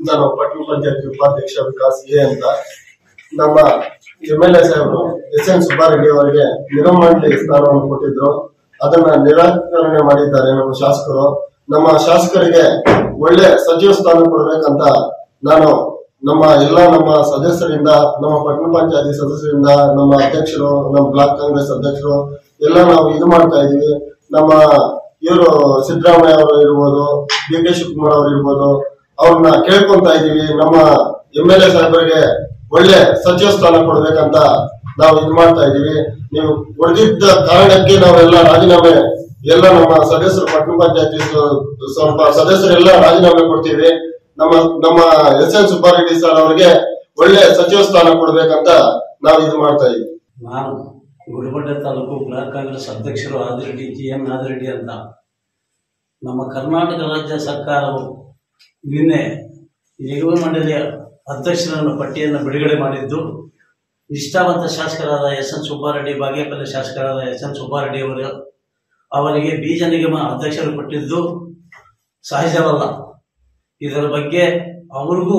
ನಾನು ಪಟ್ಟಣ ಪಂಚಾಯತ್ ಉಪಾಧ್ಯಕ್ಷ ವಿಕಾಸ್ ಎ ಅಂತ. ನಮ್ಮ MLA ಸಾಹೇಬರು SN ಸುಬ್ಬಾರೆಡ್ಡಿ ಅವರಿಗೆ ನಿಗಮ ಮಂಡಳಿ ಸ್ಥಾನವನ್ನು ಕೊಟ್ಟಿದ್ರು. ಅದನ್ನ ನಿರಾಕರಣೆ ಮಾಡಿದ್ದಾರೆ ನಮ್ಮ ಶಾಸಕರು. ನಮ್ಮ ಶಾಸಕರಿಗೆ ಒಳ್ಳೆ ಸಚಿವ ಸ್ಥಾನ ಕೊಡಬೇಕಂತ ನಾನು ನಮ್ಮ ಸದಸ್ಯರಿಂದ, ನಮ್ಮ ಪಟ್ಟಣ ಪಂಚಾಯತಿ ಸದಸ್ಯರಿಂದ, ನಮ್ಮ ಅಧ್ಯಕ್ಷರು, ನಮ್ಮ ಬ್ಲಾಕ್ ಕಾಂಗ್ರೆಸ್ ಅಧ್ಯಕ್ಷರು ಎಲ್ಲ ನಾವು ಇದು ಮಾಡ್ತಾ ಇದೀವಿ. ನಮ್ಮ ಇವರು ಸಿದ್ದರಾಮಯ್ಯ ಅವರು ಇರ್ಬೋದು, DK ಶಿವಕುಮಾರ್ ಅವರು ಇರ್ಬೋದು, ಅವ್ರನ್ನ ಕೇಳ್ಕೊಂತ ಇದೀವಿ. ನಮ್ಮ MLA ಸಾಹೇಬರಿಗೆ ಒಳ್ಳೆ ಸಚಿವ ಸ್ಥಾನ ಕೊಡ್ಬೇಕಂತ ನಾವು ಇದು ಮಾಡ್ತಾ ಇದೀವಿ. ನೀವು ಕೊಡದಿದ್ದ ಕಾರಣಕ್ಕೆ ನಾವೆಲ್ಲ ರಾಜೀನಾಮೆ, ಎಲ್ಲ ನಮ್ಮ ಸದಸ್ಯರು ಪಟ್ಟಣ ಪಂಚಾಯತಿ ಸ್ವಲ್ಪ ಸದಸ್ಯರೆಲ್ಲ ರಾಜೀನಾಮೆ ಕೊಡ್ತೀವಿ. ನಮ್ಮ SN ಸುಬ್ಬಾರೆಡ್ಡಿ ಸರ್ ಅವರಿಗೆ ಒಳ್ಳೆ ಸಚಿವ ಸ್ಥಾನ ಕೊಡ್ಬೇಕಂತ ನಾವು ಇದು ಮಾಡ್ತಾ ಇದೀವಿ. ನಾನು ಗುಡಿಬಂಡೆ ತಾಲೂಕು ಬ್ಲಾಕ್ ಕಾಂಗ್ರೆಸ್ ಅಧ್ಯಕ್ಷರು ಆದಿರೆಡ್ಡಿ GN ಆದಿರೆಡ್ಡಿ ಅಂತ. ನಮ್ಮ ಕರ್ನಾಟಕ ರಾಜ್ಯ ಸರ್ಕಾರವು ನಿನ್ನೆ ನಿಗಮ ಮಂಡಳಿಯ ಅಧ್ಯಕ್ಷರನ್ನು ಪಟ್ಟಿಯನ್ನು ಬಿಡುಗಡೆ ಮಾಡಿದ್ದು, ನಿಷ್ಠಾವಂತ ಶಾಸಕರಾದ SN ಸುಬ್ಬಾರೆಡ್ಡಿ, ಬಾಗೇಪಲ್ಲಿ ಶಾಸಕರಾದ SN ಸುಬ್ಬಾರೆಡ್ಡಿ ಅವರಿಗೆ ಬೀಜ ನಿಗಮ ಅಧ್ಯಕ್ಷರು ಕೊಟ್ಟಿದ್ದು ಸಹಜವಲ್ಲ. ಇದರ ಬಗ್ಗೆ ಅವ್ರಿಗೂ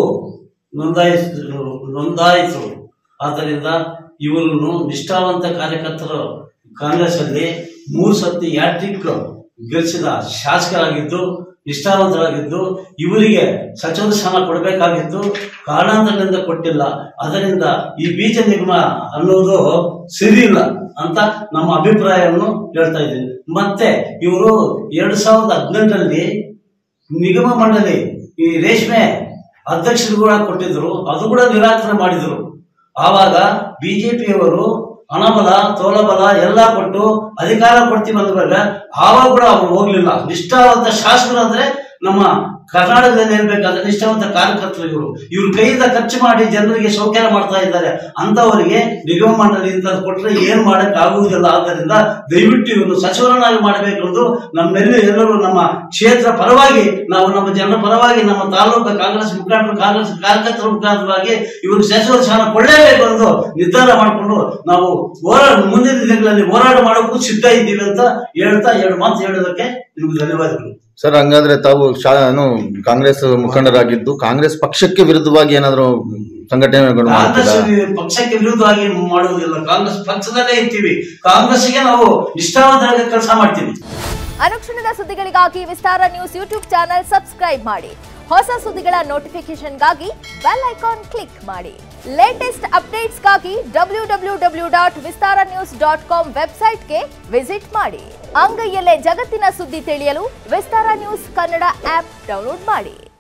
ನೋಂದಾಯಿತು. ಆದ್ದರಿಂದ ಇವರನ್ನು ನಿಷ್ಠಾವಂತ ಕಾರ್ಯಕರ್ತರು ಕಾಂಗ್ರೆಸ್ ಅಲ್ಲಿ 3 ಸತಿ ಹ್ಯಾಟ್ರಿಕ್ ಗೆಲ್ಲಿಸಿದ ಶಾಸಕರಾಗಿದ್ದು, ನಿಷ್ಠಾವಂತರಾಗಿದ್ದು, ಇವರಿಗೆ ಸಚಿವ ಸ್ಥಾನ ಕೊಡಬೇಕಾಗಿದ್ದು ಕಾರಣಾಂತರದಿಂದ ಕೊಟ್ಟಿಲ್ಲ. ಅದರಿಂದ ಈ ಬೀಜ ನಿಗಮ ಅನ್ನೋದು ಸರಿ ಇಲ್ಲ ಅಂತ ನಮ್ಮ ಅಭಿಪ್ರಾಯವನ್ನು ಹೇಳ್ತಾ ಇದ್ದೀನಿ. ಮತ್ತೆ ಇವರು 2018ರಲ್ಲಿ ನಿಗಮ ಮಂಡಳಿ ಈ ರೇಷ್ಮೆ ಅಧ್ಯಕ್ಷರು ಕೂಡ ಕೊಟ್ಟಿದ್ರು, ಅದು ಕೂಡ ನಿರಾಕರಣೆ ಮಾಡಿದ್ರು. ಆವಾಗ ಬಿಜೆಪಿಯವರು ಹಣಬಲ, ತೋಲಬಲ ಎಲ್ಲ ಕೊಟ್ಟು ಅಧಿಕಾರ ಕೊಡ್ತೀವಿ ಅಂದಾಗ ಆವಾಗ ಕೂಡ ಅವರು ಹೋಗ್ಲಿಲ್ಲ. ನಿಷ್ಠಾವಂತ ಶಾಸಕರು ಅಂದ್ರೆ ನಮ್ಮ ಕರ್ನಾಟಕದಲ್ಲಿ ಹೇಳ್ಬೇಕಾದ್ರೆ ನಿಷ್ಠಾವಂತ ಕಾರ್ಯಕರ್ತರು ಇವ್ರ ಕೈಯಿಂದ ಖರ್ಚು ಮಾಡಿ ಜನರಿಗೆ ಸೌಕರ್ಯ ಮಾಡ್ತಾ ಇದ್ದಾರೆ. ಅಂತವರಿಗೆ ನಿಗಮ ಮಂಡಳಿಯಿಂದ ಕೊಟ್ಟರೆ ಏನ್ ಮಾಡಕ್ ಆಗುವುದಿಲ್ಲ. ಆದ್ದರಿಂದ ದಯವಿಟ್ಟು ಇವರು ಸಚಿವರನ್ನಾಗಿ ಮಾಡಬೇಕೆಂದು ಎಲ್ಲರೂ ನಮ್ಮ ಕ್ಷೇತ್ರ ಪರವಾಗಿ, ನಾವು ನಮ್ಮ ಜನರ ಪರವಾಗಿ, ನಮ್ಮ ತಾಲೂಕು ಕಾಂಗ್ರೆಸ್ ಮುಖಂಡರು, ಕಾಂಗ್ರೆಸ್ ಕಾರ್ಯಕರ್ತರ ಮುಖಾಂತರವಾಗಿ ಇವರು ಸಚಿವರ ಸ್ಥಾನ ಕೊಡಲೇಬೇಕು ಎಂದು ನಿರ್ಧಾರ ಮಾಡಿಕೊಂಡು ನಾವು ಮುಂದಿನ ದಿನಗಳಲ್ಲಿ ಹೋರಾಟ ಮಾಡೋಕ್ಕೂ ಸಿದ್ಧ ಇದ್ದೀವಿ ಅಂತ ಹೇಳ್ತಾ 2 ಮಾತು ಹೇಳೋದಕ್ಕೆ ನಿಮ್ಗೆ ಧನ್ಯವಾದಗಳು. ಸರ್, ಹಂಗಾದ್ರೆ ತಾವು ಕಾಂಗ್ರೆಸ್ ಮುಖಂಡರಾಗಿದ್ದು ಕಾಂಗ್ರೆಸ್ ಪಕ್ಷಕ್ಕೆ ವಿರುದ್ಧವಾಗಿ ಏನಾದ್ರು ಸಂಘಟನೆಗಳು ಪಕ್ಷಕ್ಕೆ ವಿರುದ್ಧವಾಗಿ ಮಾಡುವುದಿಲ್ಲ. ಕಾಂಗ್ರೆಸ್ ಪಕ್ಷದಲ್ಲೇ ಇರ್ತೀವಿ. ಕಾಂಗ್ರೆಸ್ಗೆ ನಾವು ನಿಷ್ಠಾವಂತರಾಗಿ ಕೆಲಸ ಮಾಡ್ತೀವಿ. ಅನುಕ್ಷಣದ ಸುದ್ದಿಗಳಿಗಾಗಿ Vistara news YouTube channel subscribe ಮಾಡಿ. ಹೊಸ ಸುದ್ದಿಗಳ ನೋಟಿಫಿಕೇಶನ್ಗಾಗಿ ಬೆಲ್ ಐಕಾನ್ ಕ್ಲಿಕ್ ಮಾಡಿ. ಲೇಟೆಸ್ಟ್ ಅಪ್ಡೇಟ್ಸ್ಗಾಗಿ www.vistaranews.com ವೆಬ್ಸೈಟ್ಗೆ ವಿಸಿಟ್ ಮಾಡಿ. ಅಂಗೈಯಲ್ಲೇ ಜಗತ್ತಿನ ಸುದ್ದಿ ತಿಳಿಯಲು Vistara news Kannada app download ಮಾಡಿ.